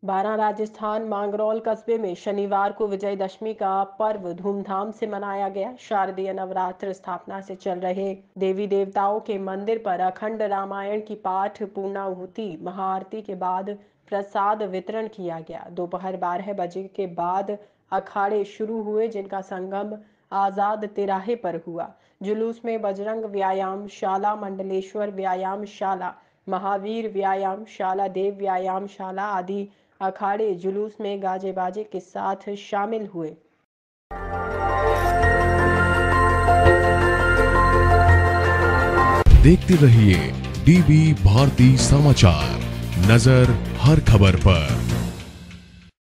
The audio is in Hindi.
बारां राजस्थान मांगरौल कस्बे में शनिवार को विजयदशमी का पर्व धूमधाम से मनाया गया। शारदीय नवरात्र स्थापना से चल रहे देवी देवताओं के मंदिर पर अखंड रामायण की पाठ पूर्णाहुति महाआरती के बाद प्रसाद वितरण किया गया। दोपहर 12 बजे के बाद अखाड़े शुरू हुए, जिनका संगम आजाद तिराहे पर हुआ। जुलूस में बजरंग व्यायाम शाला, मंडलेश्वर व्यायाम शाला, महावीर व्यायाम शाला, देव व्यायाम शाला आदि अखाड़े जुलूस में गाजे बाजे के साथ शामिल हुए। देखते रहिए डीबी भारती समाचार, नजर हर खबर पर।